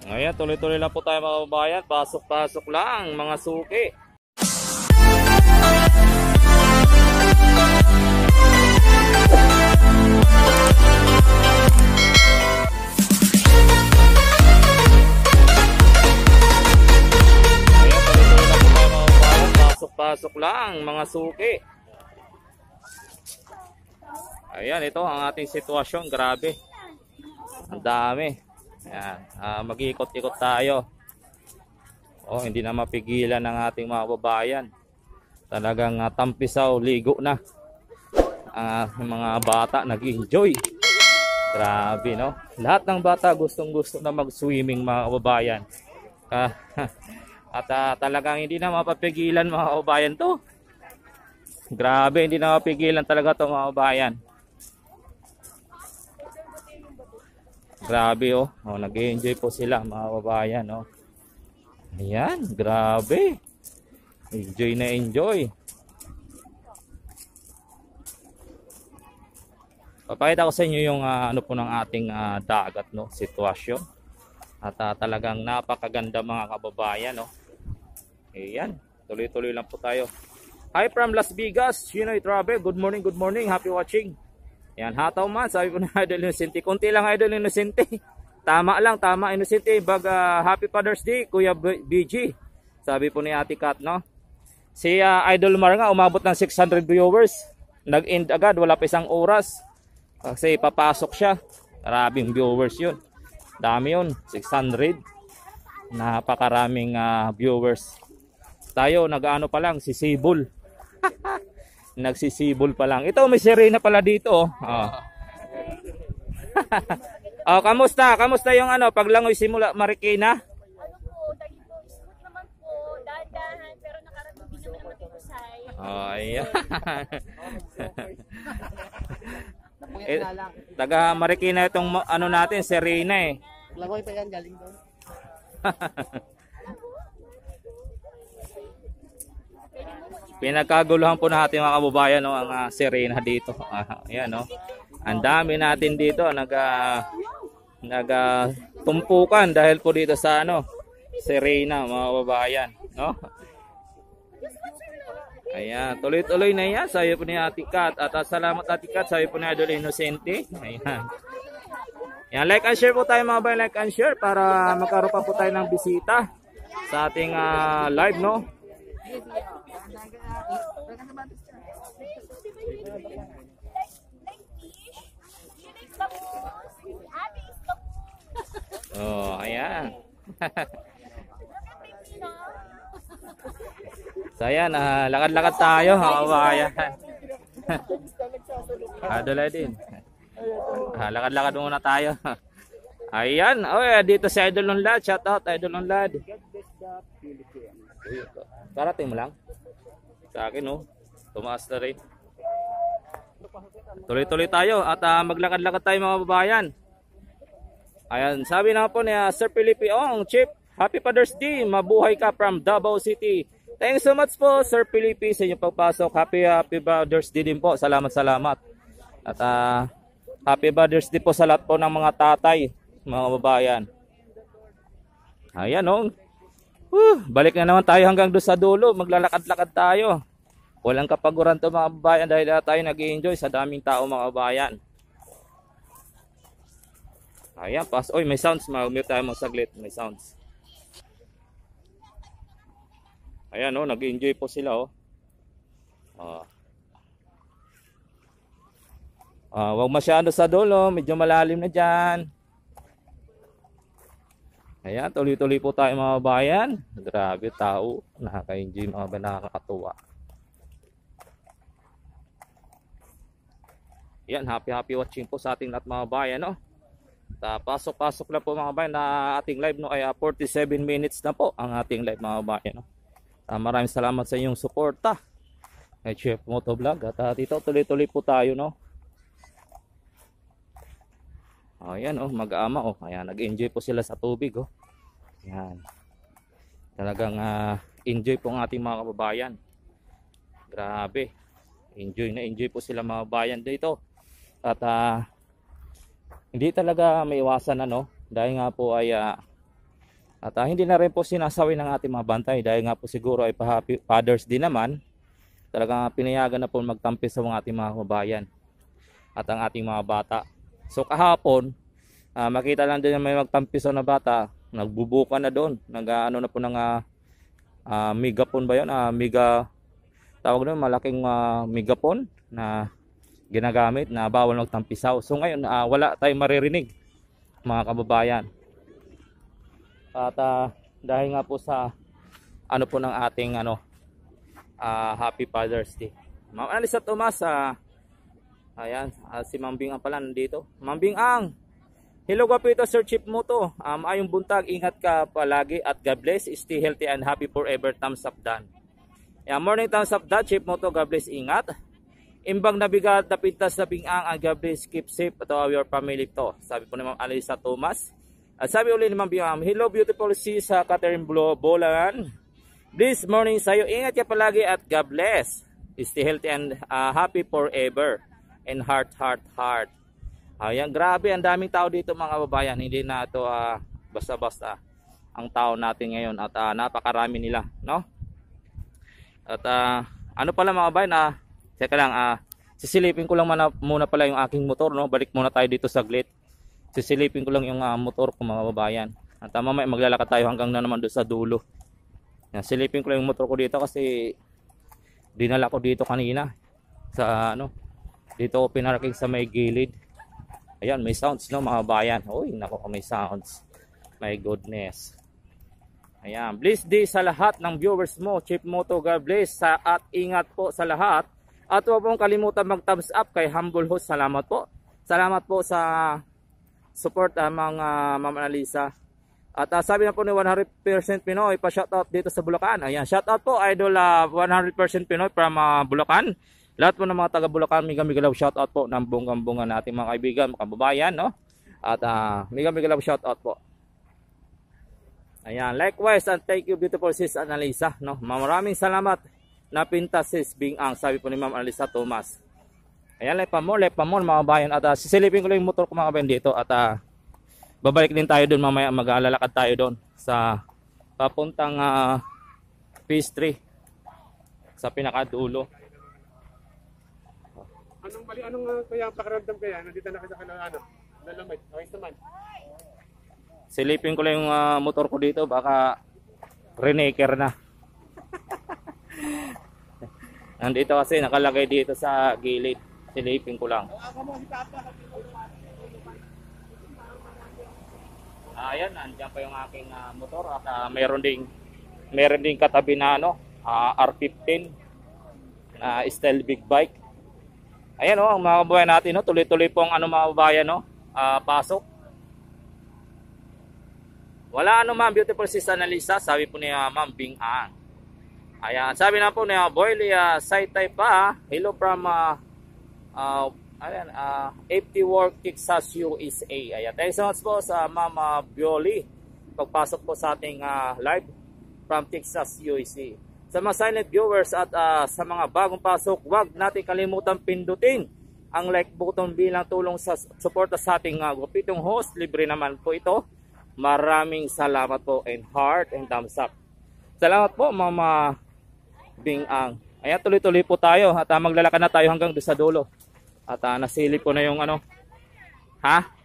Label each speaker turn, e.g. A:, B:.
A: Ayan, tuloy-tuloy lang po tayo mga kababayan. Pasok-pasok lang mga suki. Ayan, tuloy-tuloy lang po tayo mga kababayan. Pasok-pasok lang mga suki. Ayan, ito ang ating sitwasyon. Grabe. Ang dami. Ayan, mag-iikot-ikot tayo. Oh, hindi na mapigilan ng ating mga babayan. Talagang tampisaw, ligo na. Yung mga bata nag-enjoy. Grabe, no? Lahat ng bata gustong-gusto na mag-swimming mga kababayan. At talagang hindi na mapapigilan mga kababayan to. Grabe, hindi na mapigilan talaga to mga kababayan. Grabe, oh. Oh, nag-enjoy po sila mga kababayan, oh. Ayan, grabe. Enjoy na enjoy. Papakita ko sa inyo yung ano po ng ating dagat, no, sitwasyon. At talagang napakaganda mga kababayan, no. Ayan, tuloy-tuloy lang po tayo. Hi from Las Vegas, Shinoy Travel. Good morning, good morning. Happy watching. Yan, hataw man, sabi po na Idol Innocente. Kunti lang Idol Innocente. Tama lang, tama Innocente. Happy Father's Day, Kuya BG. Sabi po ni Ate Kat, no? Si Idol Mar nga, umabot ng 600 viewers. Nag-end agad, wala pa isang oras. Kasi papasok siya. Maraming viewers yun. Dami yun, 600. Napakaraming viewers. Tayo, nag-ano pa lang, sisibol. Nagsisibol pa lang. Ito, may sirena pala dito. Oh. Oh, kamusta? Kamusta yung ano, paglangoy simula Marikina?
B: Ano po, dito, smooth naman po, dahan-dahan, pero nakarating din naman naman dito sa
A: Oh, ayan. Taga Marikina itong ano natin, sirena eh.
C: Langoy pa yan, galing doon.
A: Pinagkaguluhan po natin mga kababayan, no, ang sirena dito. Ayan, no. Ang dami natin dito tumpukan dahil po dito sa ano, sirena mga kababayan, no. Ayan, tuloy-tuloy na yan. Sabi po ni Ate Kat. At salamat Ate Kat. Sabi po ni Idol Innocente. Ayan. Ayan, like and share po tayo mga kababayan, like and share para magkaroon pa po tayo ng bisita sa ating live, no. Oh, ayan. So ayan, lakad-lakad tayo mga kababayan. Adolay din. Lakad-lakad muna tayo. Ayan, oh, dito si Idol Lonlad. Shout out Idol Lonlad. Karating mo lang. Sa akin, oh. Tumaas na rin. Tuloy-tuloy tayo at maglakad-lakad tayo mga babayan. Ayan, sabi na po ni Sir Felipe Ong, Chip, Happy Father's Day. Mabuhay ka from Davao City. Thanks so much po Sir Felipe sa inyong pagpasok. Happy Father's Day din po. Salamat. At Happy Father's Day po sa lahat po ng mga tatay, mga babayan. Ayan, oh. Balik na naman tayo hanggang doon sa dulo. Maglalakad-lakad tayo. Walang kapaguran to mga babayan dahil tayo nag-i-enjoy sa daming tao mga babayan. Ayan, oy, may sounds. Mag-mute tayo mga saglit. May sounds. Ayan, oh, nag-i-enjoy po sila, oh. Wag masyado sa dulo. Medyo malalim na dyan. Ayan, tuloy-tuloy po tayo mga babayan. Grabe, tao. Nakaka-enjoy mga babayan, nakakatuwa. Yan, happy watching po sa ating lahat mga bayan, no? Pasok-pasok lang po mga bayan na ating live, no, ay 47 minutes na po ang ating live mga bayan, no? Maraming salamat sa inyong suporta kay Chef Motovlog. At dito tuloy-tuloy po tayo, no? Ayan, oh, mag-aama, oh. Ayan, nag-enjoy po sila sa tubig, oh. Ayan. Talagang enjoy po ang ating mga kababayan. Grabe. Enjoy po sila mga kababayan dito. At hindi talaga may iwasan, ano, dahil nga po ay At hindi na rin po sinasawi ng ating mga bantay dahil nga po siguro ay pa-happy Father's Day naman. Talagang pinayagan na po magtampi sa mga ating mga kababayan at ang ating mga bata. So kahapon, makita lang din may magtampiso na bata, nagbubuka na doon, nag-ano na po ng megapon ba yun? Tawag doon, malaking megapon na ginagamit na bawal magtampisaw. So ngayon, wala tayong maririnig mga kababayan. At dahil nga po sa ano po ng ating Happy Father's Day. Ma'am Alisa Tomas, ayan, si Ma'am Bing Ang pala nandito. Ma'am Bing Ang, hello ka po ito Sir Chief Moto. Ayong buntag, ingat ka palagi at God bless. Stay healthy and happy forever. Thumbs up Dan. Yeah, morning thumbs up Dan, Chief Moto, God bless, ingat. Imbang nabigat na pintas na Bing Ang, God bless, keep safe to your family to. Sabi po ni Ma'am Alisa Tomas. At sabi ulit ni Ma'am Bing Ang, hello beautiful sis sa Catherine Bolan. This morning sa'yo, ingat ka palagi at God bless. Stay healthy and happy forever. And heart. Ayan, grabe, ang daming tao dito mga kababayan. Hindi na ito basta-basta ang tao natin ngayon at napakarami nila, no? At ano pala mga kababayan, teka lang, sisilipin ko lang muna pala yung aking motor, no? Balik muna tayo dito saglit. Sisilipin ko lang yung motor ko mga kababayan. At mamaya maglalakad tayo hanggang na naman doon sa dulo. Yan, silipin ko lang yung motor ko dito kasi dinala ko dito kanina sa dito ko pinarking sa may gilid. Ayan, may sounds, no mga bayan. Uy, nako, may sounds. My goodness. Ayan, bless day sa lahat ng viewers mo, Chief Moto, God bless at ingat po sa lahat. At huwag pong kalimutan mag-thumbs up kay Humble Host. Salamat po. Salamat po sa support mga Ma'am Alisa. At sabi na po ni 100% Pinoy, pa-shoutout dito sa Bulacan. Ayan, shoutout po Idol 100% Pinoy from Bulacan. Lahat po ng mga taga Bulacan, migalaw shoutout po ng bunggang-bunga nating mga kaibigan, mga kababayan, no? At migalaw shoutout po. Ayan, likewise, and thank you beautiful sis Annalisa, no? Maraming salamat na pintas sis Bing Ang, sabi po ni Ma'am Alisa Tomas. Ayan, like pa more mga kababayan. At sisilipin ko lang yung motor ko mga kababayan dito. At babalik din tayo doon mamaya, mag-alalakad tayo doon sa papuntang phase 3 sa pinakadulo.
C: Anong kaya pakiramdam kaya? Nandito na kasi lalamay. Okay naman.
A: Silipin ko lang yung motor ko dito, baka renaker na. Nandito kasi nakalagay dito sa gilid. Silipin ko lang. Ayan, nandiyan pa yung aking motor at meron ding katabi na R15 na style big bike. Ayan ang mga kababayan natin, tuloy-tuloy pong mga kababayan, pasok. Wala ma'am, beautiful sis Annalisa, sabi po ni Ma'am Bing Ang. Ayan, sabi na po ni Boyly Saitay pa, hello from FT Work Texas USA. Ayan, thank you so much po sa Ma'am Bioli pagpasok po sa ating live from Texas USA. Sa mga silent viewers at sa mga bagong pasok, huwag natin kalimutan pindutin ang like button bilang tulong sa suporta sa ating gupitong host. Libre naman po ito. Maraming salamat po and heart and thumbs up. Salamat po Mama Bing Ang. Ayan, tuloy-tuloy po tayo at maglalakad na tayo hanggang doon sa dulo. At nasilip po na yung